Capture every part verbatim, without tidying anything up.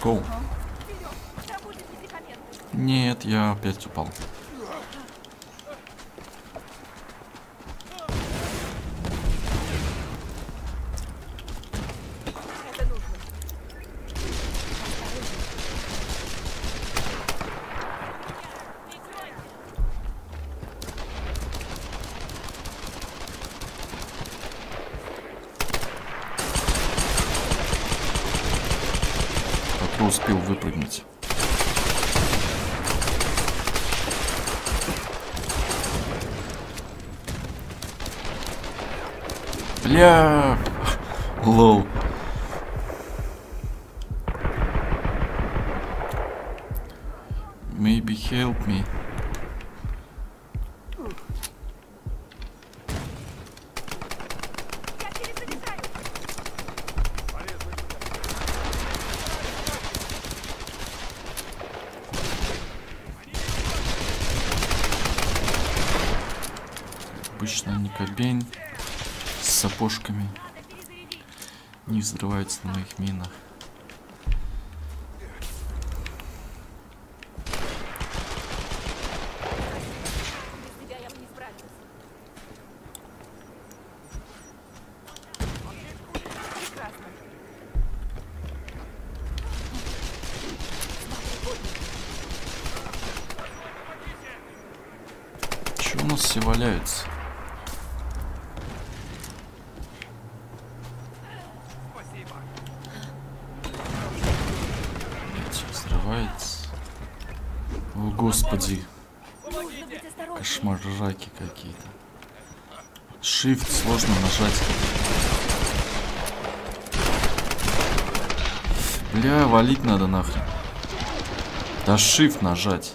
go. Нет, я опять упал. Успел выпрыгнуть. Бля, лол. Maybe help me. Обычно Никобейн с сапожками не взрываются на моих минах. Чего у нас все валяются? О, господи. Кошмараки какие-то. Shift сложно нажать. Бля, валить надо нахрен. Да Shift нажать.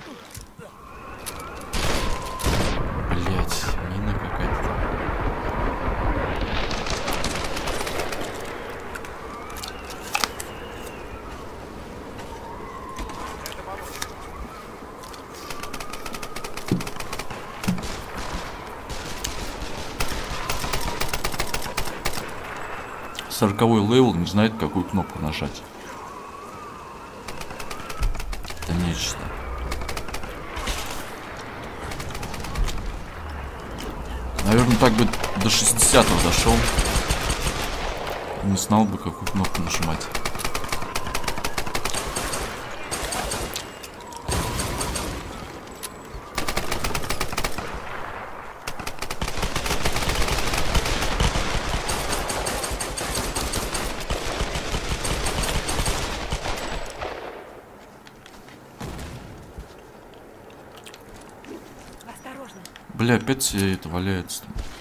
Блять, мина какая-то. Сороковой левел не знает, какую кнопку нажать. Это нечто. Наверное, так бы до шестидесятого дошел. Не знал бы, какую кнопку нажимать. Бля, опять все это валяется.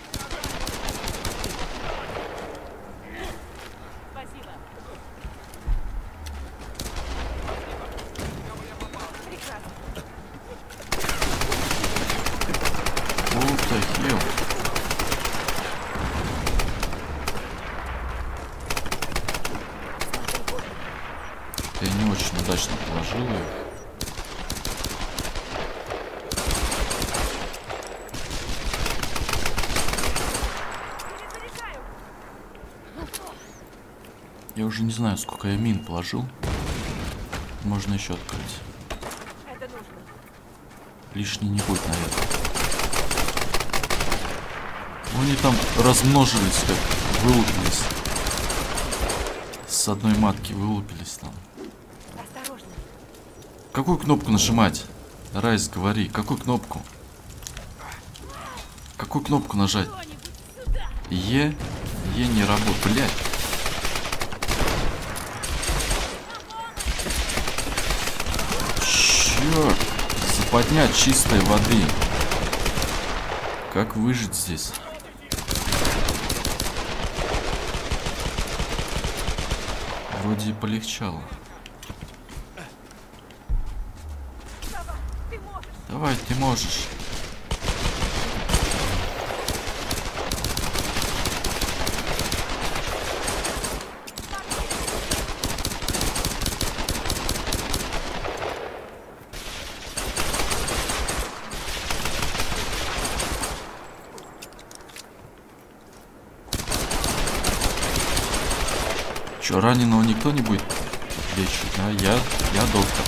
What the hell? Я не очень удачно положил ее. Я уже не знаю, сколько я мин положил. Можно еще открыть. Лишний не будет, наверное. Они там размножились, как вылупились. С одной матки вылупились там. Какую кнопку нажимать? Райс, говори, какую кнопку? Какую кнопку нажать? Е? Е не работает, блядь. Черт, западня чистой воды. Как выжить здесь? Вроде и полегчало. Давай, ты можешь. Че, раненого никто не будет лечит. Да, я, я доктор.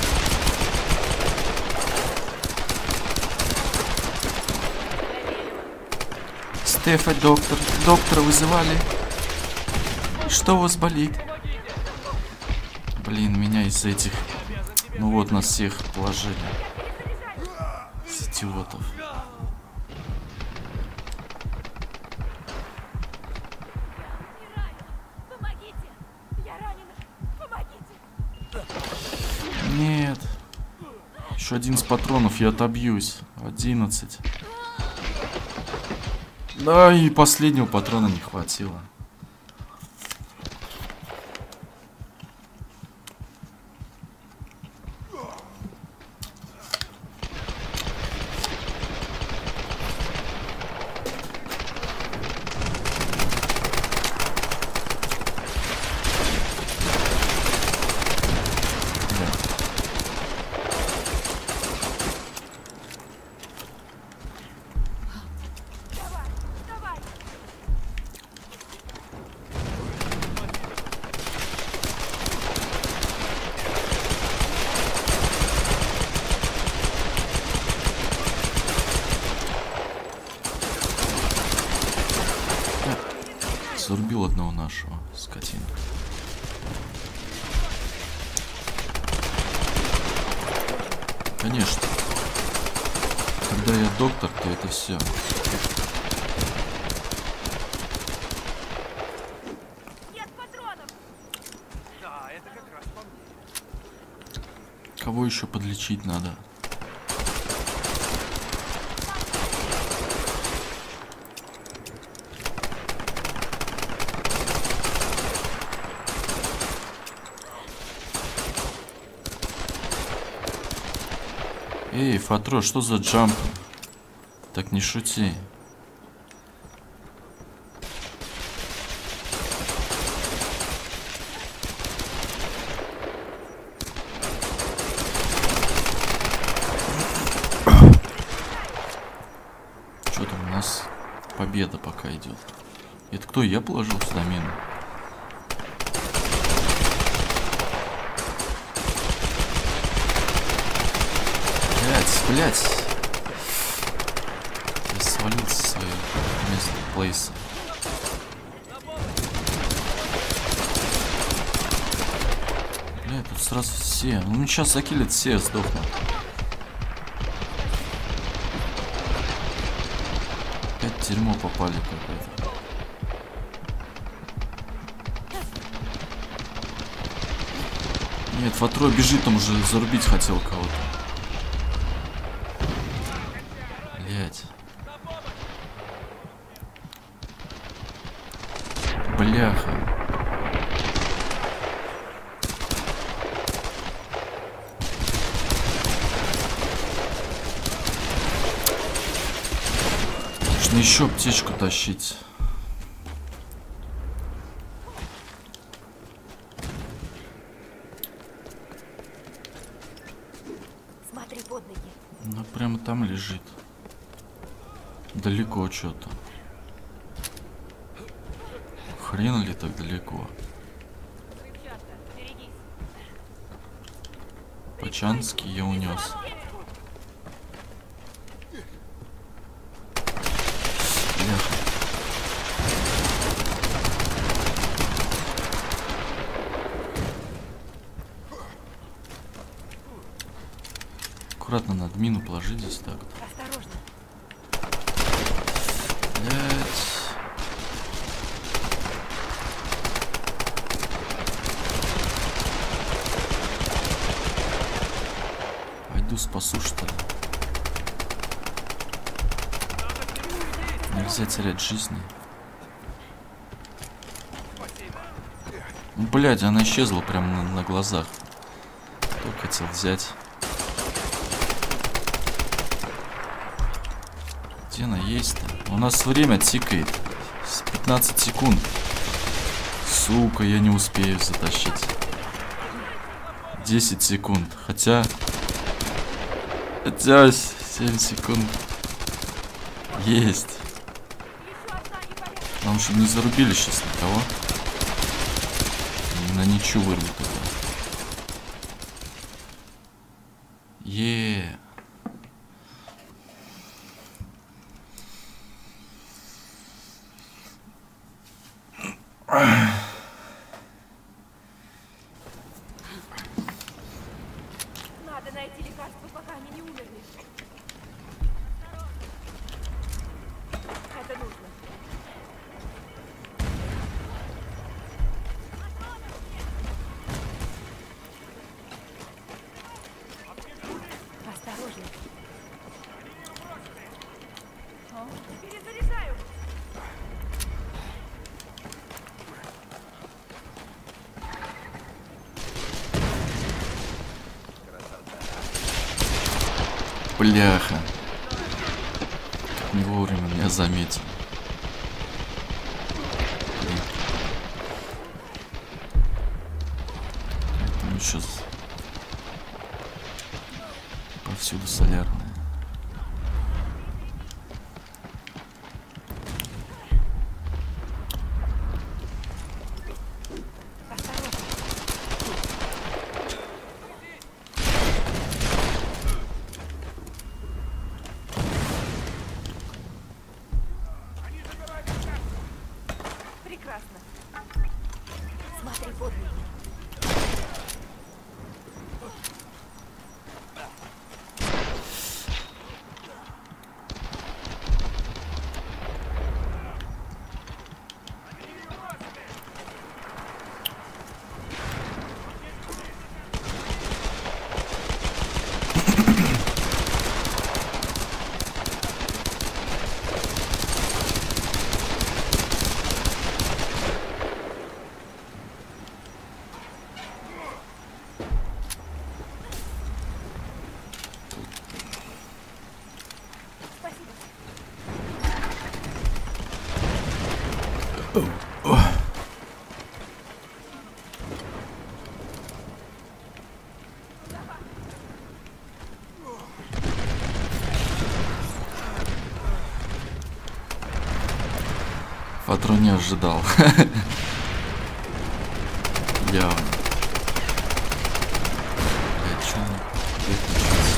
Стефа, доктор. Доктора вызывали. Что у вас болит? Блин, меня из этих... Ну вот, нас всех положили. С идиотов. Нет. Еще одиннадцать патронов, я отобьюсь. одиннадцать. Да, и последнего патрона не хватило. Зарубил одного нашего скотину. Конечно. Когда я доктор, то это все. Нет патронов. Да, это как раз по мне. Кого еще подлечить надо? Эй, Фатро, что за джамп? Так не шути. Что там у нас? Победа пока идет. Это кто? Я положил сюда мину? Блять, я свалился со своего места плейса. Бля, тут сразу все. Ну сейчас закилят все, сдохнут. Опять в дерьмо попали какое-то. Нет, Фатро бежит, там уже зарубить хотел кого-то. Бляха. Нужно еще аптечку тащить. Смотри под ноги. Ну прямо там лежит. Далеко что-то. Хрен ли так далеко? Пачанский я унес. Бляха. Аккуратно над мину положи здесь так. Осторожно. Блять. Пойду спасу, что ли. Нельзя терять жизни. Ну, блядь, она исчезла прямо на, на глазах. Кто хотел взять? Где она есть-то? У нас время тикает. пятнадцать секунд. Сука, я не успею затащить. десять секунд. Хотя... Хотя семь секунд. Есть. Нам чтобы не зарубили сейчас никого. На ничего вырвут его. Е. Надо найти лекарство, пока они не умерли. Это нужно. Осторожно. О, перезаряжаю. Бляха. Не вовремя меня заметил. Блин. Там еще повсюду солярная. Прекрасно. Смотри под ноги. Патрон не ожидал. Явно. Блядь, чё он выключился?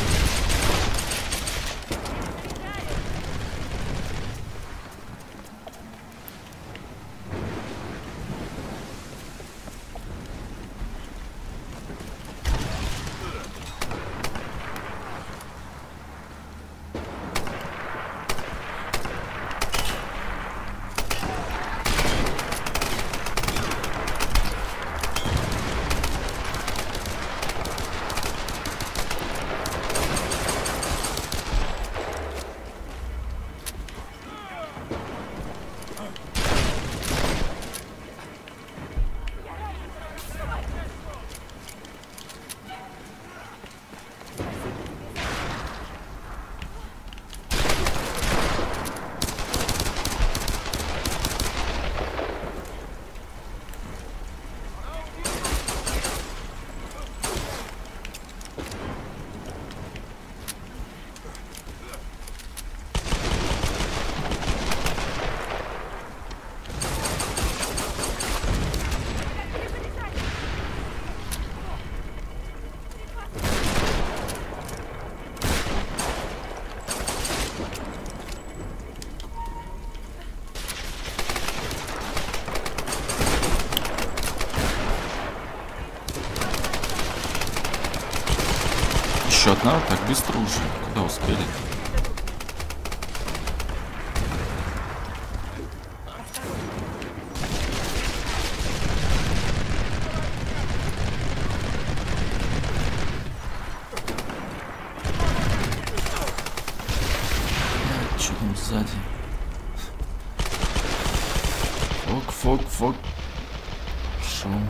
Еще одна? Так быстро уже. Куда успели? Что там сзади? Фок, фок, фок. Шум.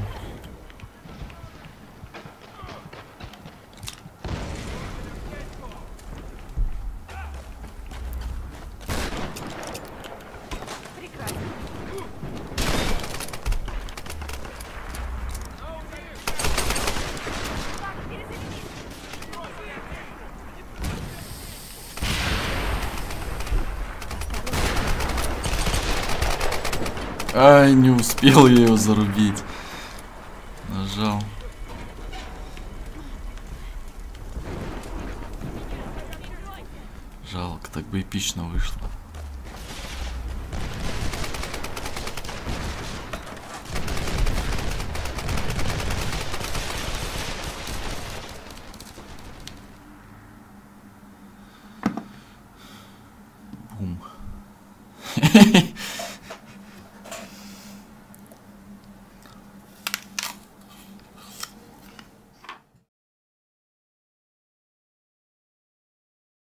Ай, не успел я его зарубить. Нажал. Жалко, так бы эпично вышло. Бум.